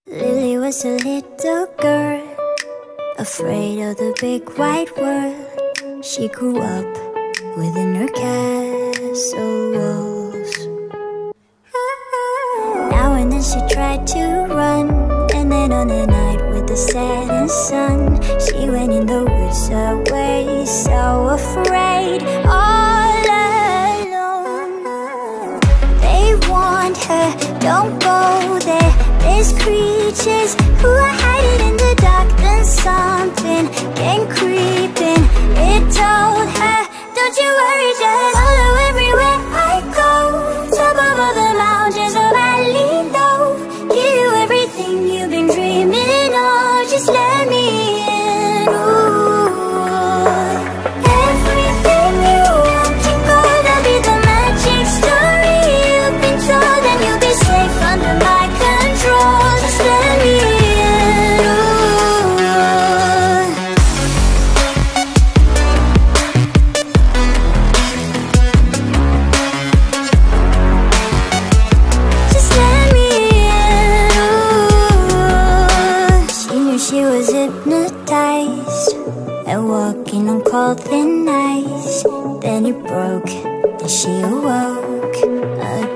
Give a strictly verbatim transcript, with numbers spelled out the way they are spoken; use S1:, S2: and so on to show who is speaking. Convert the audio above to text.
S1: Lily was a little girl, afraid of the big white world. She grew up within her castle walls. Now and then she tried to run, and then on a night with the setting sun, she went in the woods away, so afraid, all alone. They warned her, don't go there, there's creatures who are hiding in the dark. Then something came creeping, it told her, don't you worry, just follow everywhere I go. Top of all the mountains of valley low, give you everything you've been dreaming of, just let me in. Ooh. Everything you want to go, that'll be the magic story you've been told, and you'll be safe under my control, just let me in. She was hypnotized and walking on cold thin ice. Then it broke and she awoke again.